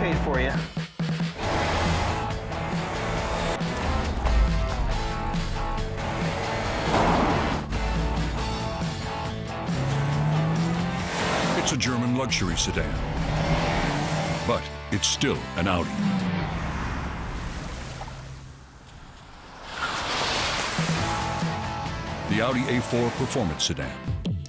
paid for you. It's a German luxury sedan, but it's still an Audi. The Audi A4 performance sedan.